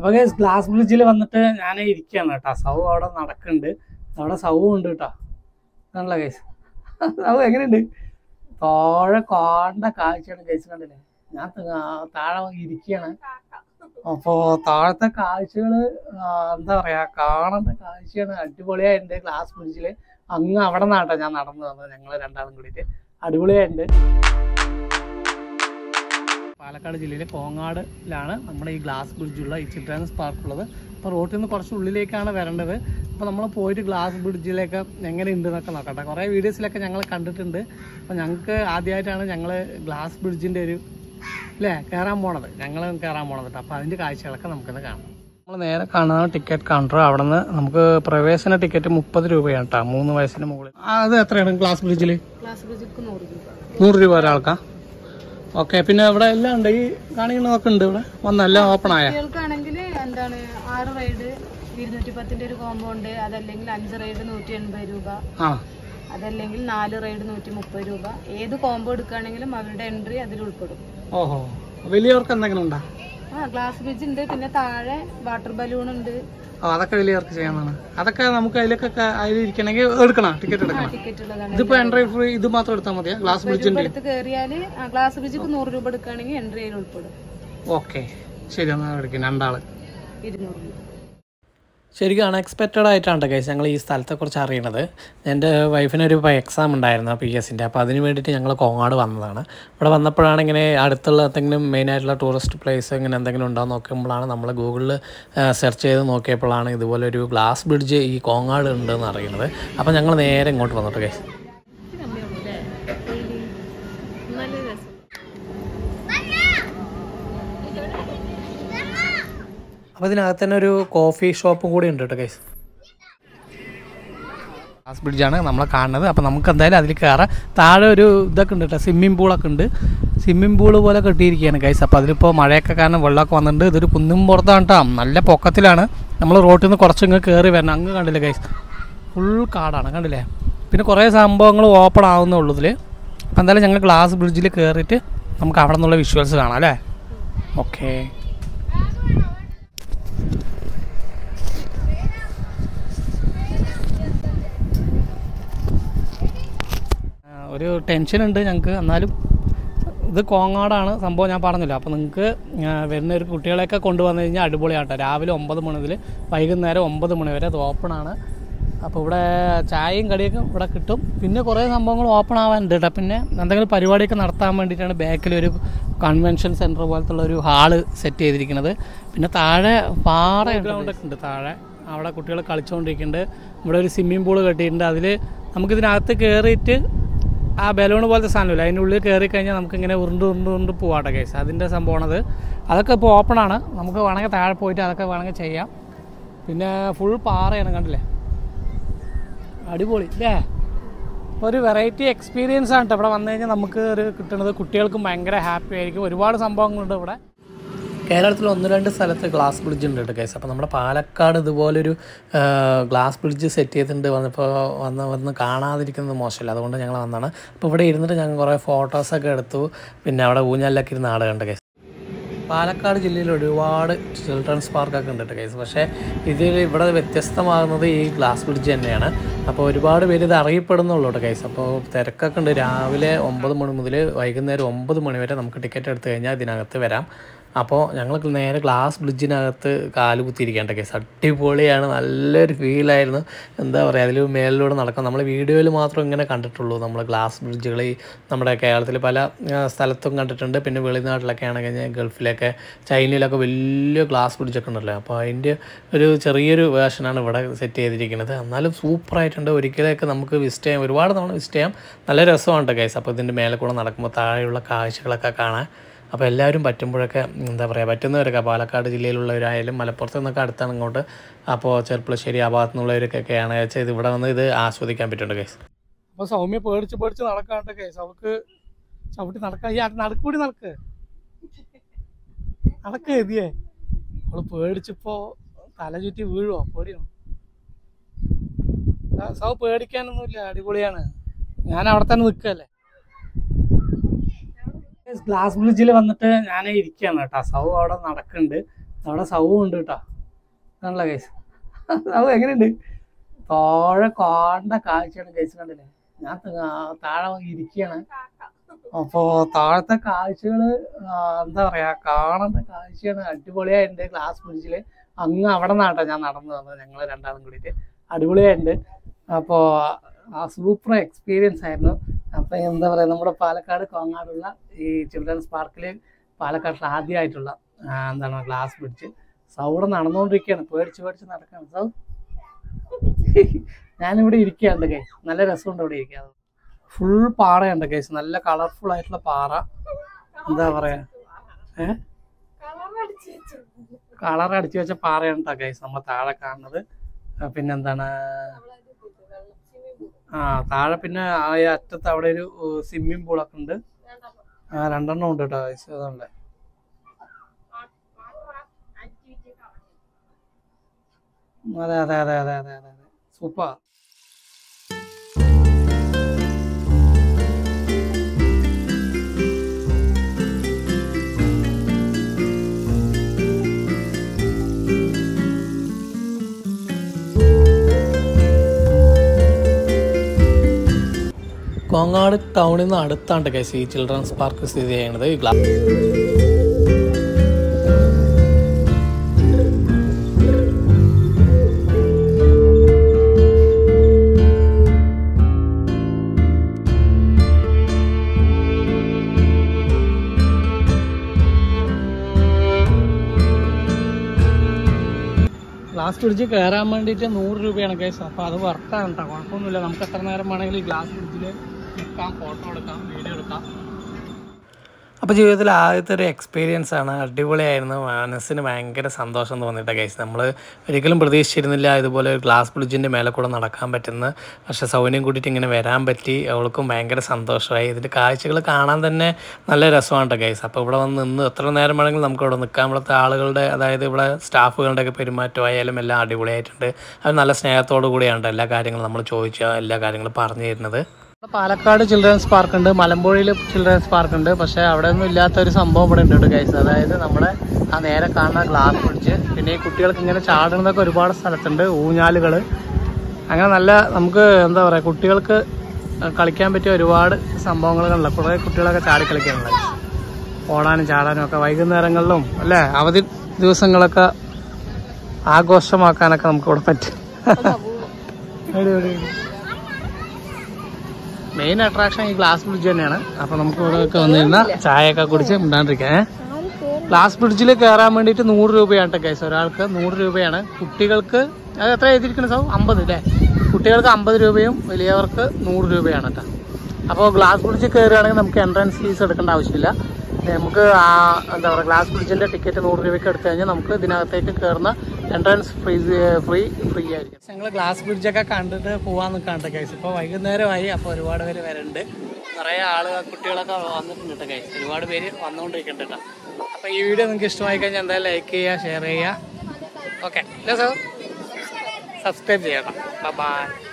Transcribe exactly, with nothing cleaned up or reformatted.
അപ്പോൾ ഗ്ലാസ് ബ്രിഡ്ജിൽ വന്നിട്ട് ഞാൻ ഇരിക്കുകയാണ് കേട്ടോ. സൗ അവിടെ നടക്കുന്നുണ്ട്, അവിടെ സൗവും ഉണ്ട് കേട്ടോ. ആണല്ലോ ഗൈസ്, സൗ എങ്ങനെയുണ്ട്? താഴെ കാണേണ്ട കാഴ്ചയാണ് ഗൈസ്, കണ്ടില്ലേ? ഞാൻ താഴെ ഇരിക്കുകയാണ്. അപ്പോൾ താഴത്തെ കാഴ്ചകൾ എന്താ പറയുക, കാണേണ്ട കാഴ്ചയാണ്, അടിപൊളിയായിട്ടുണ്ട്. ഗ്ലാസ് ബ്രിഡ്ജിൽ അങ്ങ് അവിടെ നിന്നാട്ടോ ഞാൻ നടന്നു വന്നത്, ഞങ്ങൾ രണ്ടാളും കൂടിയിട്ട്. അടിപൊളിയായിട്ടുണ്ട്. പാലക്കാട് ജില്ലയിലെ കോങ്ങാടിലാണ് നമ്മുടെ ഈ ഗ്ലാസ് ബ്രിഡ്ജുള്ള ഈ ചിൽഡ്രൻസ് പാർക്ക് ഉള്ളത്. അപ്പോൾ റോട്ടിൽ നിന്ന് കുറച്ച് ഉള്ളിലേക്കാണ് വരേണ്ടത്. അപ്പോൾ നമ്മൾ പോയിട്ട് ഗ്ലാസ് ബ്രിഡ്ജിലേക്ക് എങ്ങനെ ഉണ്ട് എന്നൊക്കെ നോക്കട്ടെ. കുറേ വീഡിയോസിലൊക്കെ ഞങ്ങൾ കണ്ടിട്ടുണ്ട്. അപ്പോൾ ഞങ്ങൾക്ക് ആദ്യമായിട്ടാണ് ഞങ്ങൾ ഗ്ലാസ് ബ്രിഡ്ജിൻ്റെ ഒരു അല്ലേ കയറാൻ പോണത്, ഞങ്ങൾ കയറാൻ പോണത്. അപ്പോൾ അതിൻ്റെ കാഴ്ചകളൊക്കെ നമുക്കിന്ന് കാണാം. നമ്മൾ നേരെ കാണുന്ന ടിക്കറ്റ് കൗണ്ടർ. അവിടെ നിന്ന് നമുക്ക് പ്രവേശന ടിക്കറ്റ് മുപ്പത് രൂപയാണ് കേട്ടോ, മൂന്ന് വയസ്സിന് മുകളിൽ. അത് എത്രയാണ് ഗ്ലാസ് ബ്രിഡ്ജിൽ? ഗ്ലാസ് ബ്രിഡ്ജിക്ക് നൂറ് രൂപ. നൂറ് രൂപ ഒരാൾക്കാ? ഓക്കെ. പിന്നെ ഇവിടെ എല്ലാം ഉണ്ട്, ഈ കാണികളൊക്കെ ഉണ്ട് ഇവിടെ വന്നെല്ലാം ഓപ്പൺ ആയ. കുട്ടികൾക്കാണെങ്കിൽ എന്താണ് ആറ് റൈഡ് ഇരുന്നൂറ്റി പത്തിന്റെ ഒരു കോംബോ ഉണ്ട്. അതല്ലെങ്കിൽ അഞ്ച് റൈഡ് നൂറ്റി എൺപത് രൂപ, അതല്ലെങ്കിൽ നാല് റൈഡ് നൂറ്റി മുപ്പത് രൂപ. ഏത് കോംബോ എടുക്കുകയാണെങ്കിലും അവരുടെ എൻട്രി അതിൽ ഉൾപ്പെടും. ഓഹോ, വലിയവർക്ക് എന്തെങ്കിലും ഉണ്ടോ? ആ ഗ്ലാസ് ബ്രിഡ്ജ് ഉണ്ട്, പിന്നെ താഴെ വാട്ടർ ബലൂൺ ഉണ്ട്. അതൊക്കെ വലിയവർക്ക് ചെയ്യാനാണ്. അതൊക്കെ നമുക്ക് അതിലേക്കൊക്കെ അതിലിരിക്കണമെങ്കിൽ എടുക്കണം, ടിക്കറ്റ് എടുക്കണം. ടിക്കറ്റ് ഉള്ളതാണ്. ഇതിപ്പോ എൻട്രി ഫ്രീ, ഇത് മാത്രം എടുത്താൽ മതിയാ? ഗ്ലാസ് ബ്രിഡ്ജിന്റെ എടുത്ത് കയറിയാല് ഗ്ലാസ് ബ്രിഡ്ജിക്ക് നൂറ് രൂപ എടുക്കുകയാണെങ്കിൽ എൻട്രി അതിൽ ഉൾപ്പെടും. ഓക്കെ, ശരി. എന്നാൽ എടുക്കും രണ്ടാള് ഇരുന്നൂറ് രൂപ. ശരിക്കും അൺഎക്സ്പെക്റ്റഡ് ആയിട്ടാണ് ഗൈസ് ഞങ്ങൾ ഈ സ്ഥലത്തെക്കുറിച്ച് അറിയണത്. എൻ്റെ വൈഫിനൊരു എക്സാം ഉണ്ടായിരുന്നു പി എസിൻ്റെ, അപ്പോൾ അതിന് വേണ്ടിയിട്ട് ഞങ്ങൾ കോങ്ങാട് വന്നതാണ്. ഇവിടെ വന്നപ്പോഴാണ് ഇങ്ങനെ അടുത്തുള്ള എന്തെങ്കിലും മെയിനായിട്ടുള്ള ടൂറിസ്റ്റ് പ്ലേസ് ഇങ്ങനെ എന്തെങ്കിലും ഉണ്ടോ നോക്കുമ്പോഴാണ് നമ്മൾ ഗൂഗിളിൽ സെർച്ച് ചെയ്ത് നോക്കിയപ്പോഴാണ് ഇതുപോലെ ഒരു ഗ്ലാസ് ബ്രിഡ്ജ് ഈ കോങ്ങാട് ഉണ്ടെന്ന് അറിയുന്നത്. അപ്പോൾ ഞങ്ങൾ നേരെ ഇങ്ങോട്ട് വന്നിട്ട് ഗൈസ്. അപ്പോൾ ഇതിനകത്ത് തന്നെ ഒരു കോഫി ഷോപ്പും കൂടി ഉണ്ട് കേട്ടോ ഗൈസ്. ഗ്ലാസ് ബ്രിഡ്ജാണ് നമ്മളെ കാണുന്നത്. അപ്പോൾ നമുക്ക് എന്തായാലും അതിൽ കയറാം. താഴെ ഒരു ഇതൊക്കെ ഉണ്ട് കേട്ടോ, സ്വിമ്മിംഗ് പൂളൊക്കെ ഉണ്ട്. സ്വിമ്മിംഗ് പൂള് പോലെ കെട്ടിയിരിക്കുകയാണ് ഗൈസ്. അപ്പോൾ അതിലിപ്പോൾ മഴയൊക്കെ കാരണം വെള്ളമൊക്കെ വന്നിട്ടുണ്ട്. ഇതൊരു കുന്നും പുറത്താണ് കേട്ടോ, നല്ല പൊക്കത്തിലാണ്. നമ്മൾ റോട്ടിൽ നിന്ന് കുറച്ചിങ്ങ് കയറി വരണം. അങ്ങ് കണ്ടില്ലേ ഗൈസ്, ഫുൾ കാടാണ്, കണ്ടില്ലേ? പിന്നെ കുറേ സംഭവങ്ങൾ ഓപ്പൺ ആവുന്നേ ഉള്ളൂ ഇതിൽ. അപ്പോൾ എന്തായാലും ഞങ്ങൾ ഗ്ലാസ് ബ്രിഡ്ജിൽ കയറിയിട്ട് നമുക്ക് അവിടെ നിന്നുള്ള വിഷ്വൽസ് കാണാം അല്ലേ? ഓക്കെ. ഒരു ടെൻഷനുണ്ട് ഞങ്ങൾക്ക്, എന്നാലും ഇത് കോങ്ങാടാണ് സംഭവം, ഞാൻ പറഞ്ഞില്ല. അപ്പോൾ നിങ്ങൾക്ക് വരുന്ന ഒരു കുട്ടികളെയൊക്കെ കൊണ്ടുവന്നു കഴിഞ്ഞാൽ അടിപൊളിയാട്ടോ. രാവിലെ ഒമ്പത് മണി മുതൽ വൈകുന്നേരം ഒമ്പത് മണി വരെ അത് ഓപ്പണാണ്. അപ്പോൾ ഇവിടെ ചായയും കടിയൊക്കെ ഇവിടെ കിട്ടും. പിന്നെ കുറേ സംഭവങ്ങൾ ഓപ്പൺ ആവാനുണ്ട് കേട്ടോ. പിന്നെ എന്തെങ്കിലും പരിപാടിയൊക്കെ നടത്താൻ വേണ്ടിയിട്ടാണ് ബാക്കിലൊരു കൺവെൻഷൻ സെൻറ്റർ പോലത്തുള്ള ഒരു ഹാള് സെറ്റ് ചെയ്തിരിക്കുന്നത്. പിന്നെ താഴെ പാറ ഗ്രൗണ്ടൊക്കെ ഉണ്ട് താഴെ, അവിടെ കുട്ടികൾ കളിച്ചുകൊണ്ടിരിക്കുന്നുണ്ട്. ഇവിടെ ഒരു സ്വിമ്മിംഗ് പൂള് കെട്ടിയിട്ടുണ്ട്. അതിൽ നമുക്കിതിനകത്ത് കയറിയിട്ട് ആ ബലൂൺ പോലത്തെ സാധനമില്ല, അതിൻ്റെ ഉള്ളിൽ കയറി കഴിഞ്ഞാൽ നമുക്കിങ്ങനെ ഉരുണ്ട് ഉരുണ്ട് ഉരുണ്ട് പോവാട്ടെ കേസ്. അതിൻ്റെ സംഭവമാണത്. അതൊക്കെ ഇപ്പോൾ ഓപ്പണാണ്, നമുക്ക് വേണമെങ്കിൽ താഴെ പോയിട്ട് അതൊക്കെ വേണമെങ്കിൽ ചെയ്യാം. പിന്നെ ഫുൾ പാറയാണ്, കണ്ടില്ലേ? അടിപൊളി അല്ലേ? അപ്പോൾ ഒരു വെറൈറ്റി എക്സ്പീരിയൻസ് ആണ് കേട്ടോ ഇവിടെ വന്നു കഴിഞ്ഞാൽ നമുക്ക് ഒരു കിട്ടുന്നത്. കുട്ടികൾക്കും ഭയങ്കര ഹാപ്പി ആയിരിക്കും. ഒരുപാട് സംഭവങ്ങളുണ്ട് ഇവിടെ. കേരളത്തിൽ ഒന്ന് രണ്ട് സ്ഥലത്ത് ഗ്ലാസ് ബ്രിഡ്ജ് ഉണ്ട് കേട്ടോ ഗൈസ്. അപ്പോൾ നമ്മുടെ പാലക്കാട് ഇതുപോലൊരു ഗ്ലാസ് ബ്രിഡ്ജ് സെറ്റ് ചെയ്തിട്ടുണ്ട്. വന്നപ്പോൾ വന്ന് വന്ന് കാണാതിരിക്കുന്നത് മോശമല്ല, അതുകൊണ്ട് ഞങ്ങൾ വന്നതാണ്. അപ്പോൾ ഇവിടെ ഇരുന്നിട്ട് ഞങ്ങൾ കുറേ ഫോട്ടോസൊക്കെ എടുത്തു. പിന്നെ അവിടെ ഊഞ്ഞാലിലൊക്കെ ഇരുന്ന് നാട് കണ്ട ഗൈസ്. പാലക്കാട് ജില്ലയിൽ ഒരുപാട് ചിൽഡ്രൻസ് പാർക്കൊക്കെ ഉണ്ട് കേട്ടോ ഗൈസ്. പക്ഷേ ഇതിൽ ഇവിടെ വ്യത്യസ്തമാകുന്നത് ഈ ഗ്ലാസ് ബ്രിഡ്ജ് തന്നെയാണ്. അപ്പോൾ ഒരുപാട് പേര് ഇത് അറിയപ്പെടുന്നുള്ളൂ കേട്ടോ ഗൈസ്. അപ്പോൾ തിരക്കൊക്കെ ഉണ്ട്. രാവിലെ ഒമ്പത് മണി മുതൽ വൈകുന്നേരം ഒമ്പത് മണി വരെ നമുക്ക് ടിക്കറ്റ് എടുത്തു കഴിഞ്ഞാൽ ഇതിനകത്ത് വരാം. അപ്പോൾ ഞങ്ങൾ നേരെ ഗ്ലാസ് ബ്രിഡ്ജിനകത്ത് കാല് കുത്തിയിരിക്കേണ്ട കേസ്. അടിപൊളിയാണ്, നല്ലൊരു ഫീലായിരുന്നു. എന്താ പറയുക, അതിൽ മേലിലൂടെ നടക്കാം. നമ്മൾ വീഡിയോയിൽ മാത്രം ഇങ്ങനെ കണ്ടിട്ടുള്ളൂ നമ്മൾ ഗ്ലാസ് ബ്രിഡ്ജുകൾ. ഈ നമ്മുടെ കേരളത്തിൽ പല സ്ഥലത്തും കണ്ടിട്ടുണ്ട്. പിന്നെ വെളിനാട്ടിലൊക്കെ ആണെങ്കിൽ ഗൾഫിലൊക്കെ ചൈനയിലൊക്കെ വലിയ ഗ്ലാസ് ബ്രിഡ്ജൊക്കെ ഉണ്ടല്ലോ. അപ്പോൾ അതിൻ്റെ ഒരു ചെറിയൊരു വേർഷനാണ് ഇവിടെ സെറ്റ് ചെയ്തിരിക്കുന്നത്. എന്നാലും സൂപ്പറായിട്ടുണ്ട്. ഒരിക്കലൊക്കെ നമുക്ക് വിസിറ്റ് ചെയ്യാം, ഒരുപാട് തവണ വിസിറ്റ് ചെയ്യാം. നല്ല രസമുണ്ട് കേസ്. അപ്പോൾ ഇതിൻ്റെ മേലെ കൂടെ നടക്കുമ്പോൾ താഴെയുള്ള കാഴ്ചകളൊക്കെ കാണാൻ. അപ്പോൾ എല്ലാവരും പറ്റുമ്പോഴൊക്കെ എന്താ പറയുക, പറ്റുന്നവരൊക്കെ പാലക്കാട് ജില്ലയിലുള്ളവരായാലും മലപ്പുറത്ത് നിന്നൊക്കെ അടുത്താണ് ഇങ്ങോട്ട്. അപ്പോൾ ചെർപ്പുളശ്ശേരി ആ ഭാഗത്തു നിന്നുള്ളവർക്കൊക്കെയാണ് വെച്ചാൽ ഇത് ഇവിടെ വന്ന് ഇത് ആസ്വദിക്കാൻ പറ്റുന്നുണ്ട് കേസ്. അപ്പോൾ സൗമ്യ പേടിച്ച് പേടിച്ച് നടക്കാണ്ട് കേസ്. അവൾക്ക് ചവിട്ടി നടക്കാൻ ഈ നടക്കൂടി നടക്ക് നടക്ക് എതിയേ. അവൾ പേടിച്ചിപ്പോൾ തല ചുറ്റി വീഴുവോ? പേടിയോ? സൗ പേടിക്കാനൊന്നുമില്ല, അടിപൊളിയാണ്. ഞാൻ അവിടെ തന്നെ നിൽക്കല്ലേ. ഗ്ലാസ് ബ്രിഡ്ജിൽ വന്നിട്ട് ഞാൻ ഇരിക്കുകയാണ് കേട്ടോ. സൗ അവിടെ നടക്കുന്നുണ്ട്, അവിടെ സൗവും ഉണ്ട് കേട്ടോ. ആണല്ലോ കേസ്. സൗ എങ്ങനെയുണ്ട്? താഴെ കാണേണ്ട കാഴ്ചയാണ് കേസ്. കണ്ടില്ലേ? ഞാൻ താഴെ ഇരിക്കുകയാണ്. അപ്പോ താഴത്തെ കാഴ്ചകള് എന്താ പറയാ, കാണേണ്ട കാഴ്ചയാണ്. അടിപൊളിയായിട്ടുണ്ട്. ഗ്ലാസ് ബ്രിഡ്ജില് അങ്ങ് അവിടെ നിന്നാട്ടോ ഞാൻ നടന്നു വന്നത്, ഞങ്ങൾ രണ്ടാളും കൂടിയിട്ട്. അടിപൊളിയായിട്ടുണ്ട്. അപ്പോൾ സൂപ്പർ എക്സ്പീരിയൻസ് ആയിരുന്നു. അപ്പം എന്താ പറയുക, നമ്മുടെ പാലക്കാട് കോങ്ങാടുള്ള ഈ ചിൽഡ്രൻസ് പാർക്കിൽ പാലക്കാട്ടിൽ ആദ്യമായിട്ടുള്ള എന്താണ് ഗ്ലാസ് ബ്രിഡ്ജ്. സൗടെ നടന്നുകൊണ്ടിരിക്കുകയാണ്. പേടിച്ച് പേടിച്ച് നടക്കുകയാണ്. സൗ ഞാനിവിടെ ഇരിക്കുകയുണ്ട് കേസ്. നല്ല രസമുണ്ട് ഇവിടെ ഇരിക്കുക. ഫുൾ പാറയുണ്ട് കേസ്. നല്ല കളർഫുൾ ആയിട്ടുള്ള പാറ. എന്താ പറയാ, ഏഹ് കളർ അടിച്ചു വെച്ച പാറയാണ് കേസ് നമ്മൾ താഴെ കാണുന്നത്. പിന്നെന്താണ്, ആ താഴെ പിന്നെ ആ അറ്റത്ത് അവിടെ ഒരു സ്വിമ്മിങ് പൂളൊക്കെ ഉണ്ട്. ആ രണ്ടെണ്ണം ഉണ്ട് കേട്ടോ കേസ്. അതുകൊണ്ട് അതെ അതെ അതെ അതെ അതെ അതെ അതെ സൂപ്പർ. കോങ്ങാട് ടൗണിൽ നിന്ന് അടുത്താണ് കേസ് ഈ ചിൽഡ്രൻസ് പാർക്ക് സ്ഥിതി ചെയ്യുന്നത്. ഈ ഗ്ലാസ് ഗ്ലാസ് ബ്രിഡ്ജ് കയറാൻ വേണ്ടിയിട്ട് നൂറ് രൂപയാണ് കേസ്. അപ്പോൾ അത് വർക്കാണ് കേട്ടോ, കുഴപ്പമൊന്നുമില്ല. നമുക്ക് എത്ര നേരം വേണമെങ്കിലും ഈ ഗ്ലാസ് ബ്രിഡ്ജിൽ നിൽക്കാം, ഫോട്ടോ എടുക്കാം, വീഡിയോ എടുക്കാം. അപ്പോൾ ജീവിതത്തിൽ ആദ്യത്തെ ഒരു എക്സ്പീരിയൻസ് ആണ്. അടിപൊളിയായിരുന്നു. മനസ്സിന് ഭയങ്കര സന്തോഷം തോന്നിയിട്ട് കേസ്. നമ്മൾ ഒരിക്കലും പ്രതീക്ഷിച്ചിരുന്നില്ല ഇതുപോലെ ഒരു ഗ്ലാസ് ബ്രിഡ്ജിൻ്റെ മേലെ കൂടെ നടക്കാൻ പറ്റുന്ന. പക്ഷേ സൗന്യം കൂട്ടിയിട്ട് ഇങ്ങനെ വരാൻ പറ്റി. അവൾക്കും ഭയങ്കര സന്തോഷമായി. ഇതിൻ്റെ കാഴ്ചകൾ കാണാൻ തന്നെ നല്ല രസമാണ് കേട്ടോ കേസ്. അപ്പോൾ ഇവിടെ വന്ന് നിന്ന് എത്ര നേരം വേണമെങ്കിലും നമുക്ക് ഇവിടെ നിൽക്കാം. ഇവിടുത്തെ ആളുകളുടെ, അതായത് ഇവിടെ സ്റ്റാഫുകളുടെയൊക്കെ പെരുമാറ്റമായാലും എല്ലാം അടിപൊളിയായിട്ടുണ്ട്. അത് നല്ല സ്നേഹത്തോടു കൂടിയാണ് എല്ലാ കാര്യങ്ങളും നമ്മൾ ചോദിച്ചാൽ എല്ലാ കാര്യങ്ങളും പറഞ്ഞു തരുന്നത്. പാലക്കാട് ചിൽഡ്രൻസ് പാർക്ക് ഉണ്ട്, മലമ്പുഴയിൽ ചിൽഡ്രൻസ് പാർക്ക് ഉണ്ട്. പക്ഷേ അവിടെ ഒന്നും ഇല്ലാത്തൊരു സംഭവം ഇവിടെ ഉണ്ട് ഗൈസ്. അതായത് നമ്മുടെ ആ നേരെ കാണുന്ന ഗ്ലാസ് ബ്രിഡ്ജ്. പിന്നെ ഈ കുട്ടികൾക്ക് ഇങ്ങനെ ചാടുന്നതൊക്കെ ഒരുപാട് സ്ഥലത്തുണ്ട്. ഊഞ്ഞാലുകൾ, അങ്ങനെ നല്ല നമുക്ക് എന്താ പറയുക, കുട്ടികൾക്ക് കളിക്കാൻ പറ്റിയ ഒരുപാട് സംഭവങ്ങളുള്ള കുറേ കുട്ടികളൊക്കെ ചാടി കളിക്കാനുള്ള, ഓടാനും ചാടാനും ഒക്കെ വൈകുന്നേരങ്ങളിലും അല്ലേ, അവധി ദിവസങ്ങളൊക്കെ ആഘോഷമാക്കാനൊക്കെ നമുക്ക് ഇവിടെ പറ്റും. മെയിൻ അട്രാക്ഷൻ ഈ ഗ്ലാസ് ബ്രിഡ്ജ് തന്നെയാണ്. അപ്പോൾ നമുക്ക് ഇവിടെയൊക്കെ വന്നിരുന്ന ചായയൊക്കെ കുടിച്ച് മിണ്ടാണ്ടിരിക്കാം. ഗ്ലാസ് ബ്രിഡ്ജിൽ കയറാൻ വേണ്ടിയിട്ട് നൂറ് രൂപയാണ് കേസ്. ഒരാൾക്ക് നൂറ് രൂപയാണ്. കുട്ടികൾക്ക് അത് എത്ര എഴുതിയിരിക്കുന്നത് സൗ? അമ്പത് അല്ലേ? കുട്ടികൾക്ക് അമ്പത് രൂപയും വലിയവർക്ക് നൂറ് രൂപയാണ് കേട്ടോ. അപ്പോൾ ഗ്ലാസ് ബ്രിഡ്ജിൽ കയറുകയാണെങ്കിൽ നമുക്ക് എൻട്രൻസ് ഫീസ് എടുക്കേണ്ട ആവശ്യമില്ല. നമുക്ക് ആ എന്താ പറയുക, ഗ്ലാസ് ബ്രിഡ്ജിൻ്റെ ടിക്കറ്റ് നൂറ് രൂപയ്ക്ക് എടുത്തു കഴിഞ്ഞാൽ നമുക്ക് ഇതിനകത്തേക്ക് കയറുന്ന എൻട്രൻസ് ഫ്രീ ഫ്രീ ഫ്രീ ആയിരിക്കും. ഞങ്ങൾ ഗ്ലാസ് ബ്രിഡ്ജൊക്കെ കണ്ടിട്ട് പോകാൻ നിൽക്കാണ്ട് കേസ്. ഇപ്പോൾ വൈകുന്നേരമായി. അപ്പോൾ ഒരുപാട് പേര് വരുന്നുണ്ട്. നിറയെ ആളുകൾ, കുട്ടികളൊക്കെ വന്നിട്ടുണ്ട് കേട്ടോ കേസ്. ഒരുപാട് പേര് വന്നുകൊണ്ടിരിക്കുന്നുണ്ട് കേട്ടോ. അപ്പോൾ ഈ വീഡിയോ നിങ്ങൾക്ക് ഇഷ്ടമായി കഴിഞ്ഞാൽ എന്തായാലും ലൈക്ക് ചെയ്യുക, ഷെയർ ചെയ്യുക. ഓക്കെ, സബ്സ്ക്രൈബ് ചെയ്യണം. ബൈ.